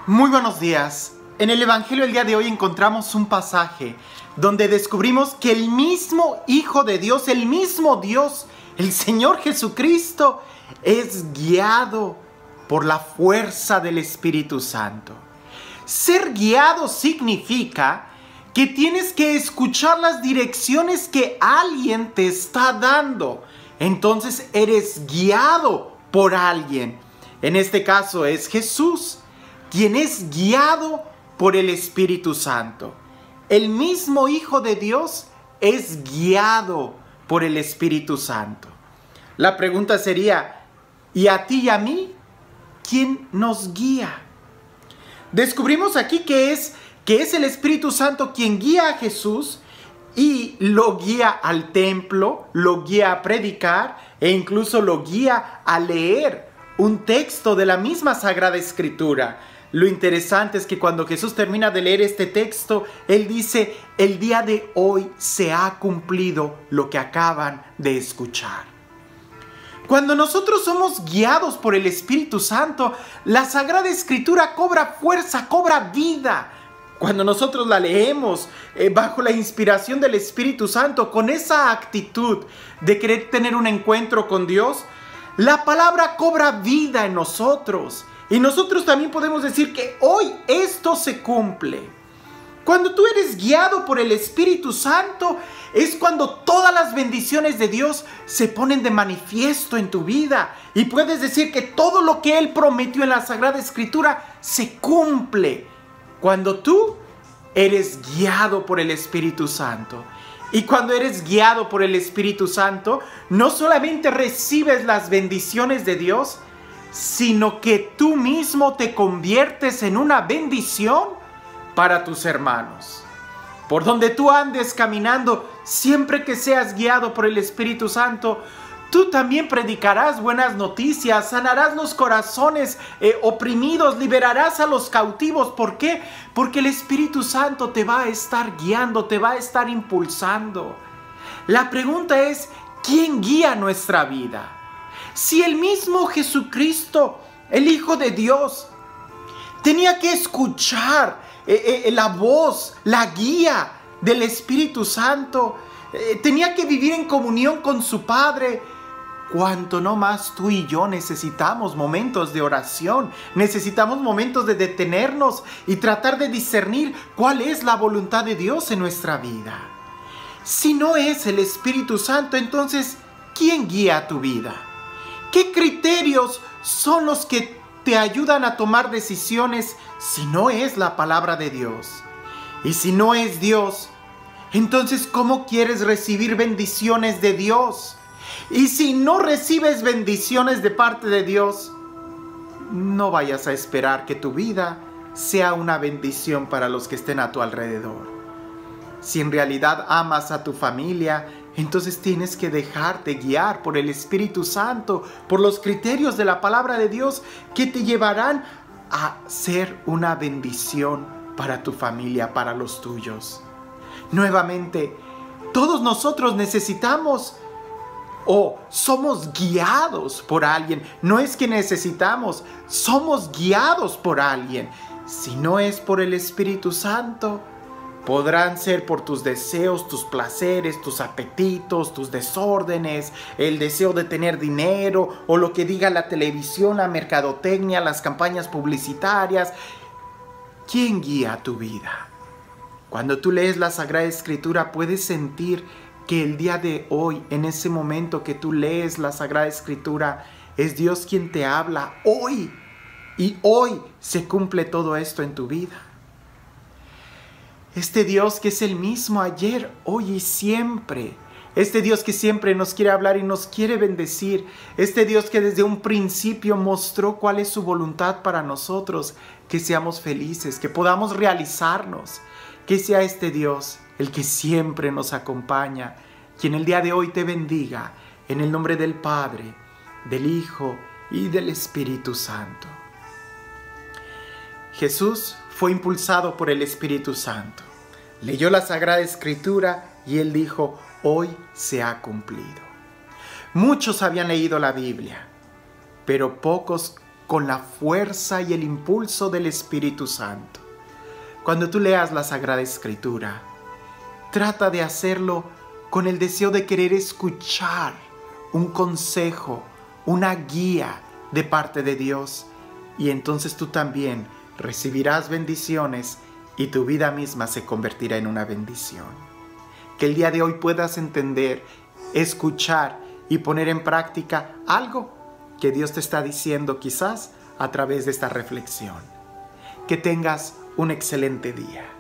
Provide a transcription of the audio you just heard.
Muy buenos días. En el Evangelio del día de hoy encontramos un pasaje donde descubrimos que el mismo Hijo de Dios, el mismo Dios, el Señor Jesucristo, es guiado por la fuerza del Espíritu Santo. Ser guiado significa que tienes que escuchar las direcciones que alguien te está dando. Entonces eres guiado por alguien. En este caso es Jesús, quien es guiado por el Espíritu Santo. El mismo Hijo de Dios es guiado por el Espíritu Santo. La pregunta sería, ¿y a ti y a mí? ¿Quién nos guía? Descubrimos aquí que es el Espíritu Santo quien guía a Jesús y lo guía al templo, lo guía a predicar e incluso lo guía a leer un texto de la misma Sagrada Escritura. Lo interesante es que cuando Jesús termina de leer este texto, Él dice, el día de hoy se ha cumplido lo que acaban de escuchar. Cuando nosotros somos guiados por el Espíritu Santo, la Sagrada Escritura cobra fuerza, cobra vida. Cuando nosotros la leemos bajo la inspiración del Espíritu Santo, con esa actitud de querer tener un encuentro con Dios, la palabra cobra vida en nosotros. Y nosotros también podemos decir que hoy esto se cumple. Cuando tú eres guiado por el Espíritu Santo, es cuando todas las bendiciones de Dios se ponen de manifiesto en tu vida. Y puedes decir que todo lo que Él prometió en la Sagrada Escritura se cumple cuando tú eres guiado por el Espíritu Santo. Y cuando eres guiado por el Espíritu Santo, no solamente recibes las bendiciones de Dios, sino que tú mismo te conviertes en una bendición para tus hermanos. Por donde tú andes caminando, siempre que seas guiado por el Espíritu Santo, tú también predicarás buenas noticias, sanarás los corazones oprimidos, liberarás a los cautivos. ¿Por qué? Porque el Espíritu Santo te va a estar guiando, te va a estar impulsando. La pregunta es, ¿quién guía nuestra vida? Si el mismo Jesucristo, el Hijo de Dios, tenía que escuchar la voz, la guía del Espíritu Santo, tenía que vivir en comunión con su Padre, ¿cuánto no más tú y yo necesitamos momentos de oración? Necesitamos momentos de detenernos y tratar de discernir cuál es la voluntad de Dios en nuestra vida. Si no es el Espíritu Santo, entonces, ¿quién guía tu vida? ¿Qué criterios son los que te ayudan a tomar decisiones si no es la palabra de Dios? Y si no es Dios, entonces ¿cómo quieres recibir bendiciones de Dios? Y si no recibes bendiciones de parte de Dios, no vayas a esperar que tu vida sea una bendición para los que estén a tu alrededor. Si en realidad amas a tu familia, entonces tienes que dejarte guiar por el Espíritu Santo, por los criterios de la palabra de Dios que te llevarán a ser una bendición para tu familia, para los tuyos. Nuevamente, todos nosotros necesitamos o somos guiados por alguien. No es que necesitamos, somos guiados por alguien. Si no es por el Espíritu Santo, podrán ser por tus deseos, tus placeres, tus apetitos, tus desórdenes, el deseo de tener dinero o lo que diga la televisión, la mercadotecnia, las campañas publicitarias. ¿Quién guía tu vida? Cuando tú lees la Sagrada Escritura, puedes sentir que el día de hoy, en ese momento que tú lees la Sagrada Escritura, es Dios quien te habla hoy. Y hoy se cumple todo esto en tu vida. Este Dios que es el mismo ayer, hoy y siempre. Este Dios que siempre nos quiere hablar y nos quiere bendecir. Este Dios que desde un principio mostró cuál es su voluntad para nosotros. Que seamos felices, que podamos realizarnos. Que sea este Dios el que siempre nos acompaña. Quien el día de hoy te bendiga. En el nombre del Padre, del Hijo y del Espíritu Santo. Jesús fue impulsado por el Espíritu Santo. Leyó la Sagrada Escritura y él dijo, hoy se ha cumplido. Muchos habían leído la Biblia, pero pocos con la fuerza y el impulso del Espíritu Santo. Cuando tú leas la Sagrada Escritura, trata de hacerlo con el deseo de querer escuchar un consejo, una guía de parte de Dios. Y entonces tú también recibirás bendiciones y tu vida misma se convertirá en una bendición. Que el día de hoy puedas entender, escuchar y poner en práctica algo que Dios te está diciendo quizás a través de esta reflexión. Que tengas un excelente día.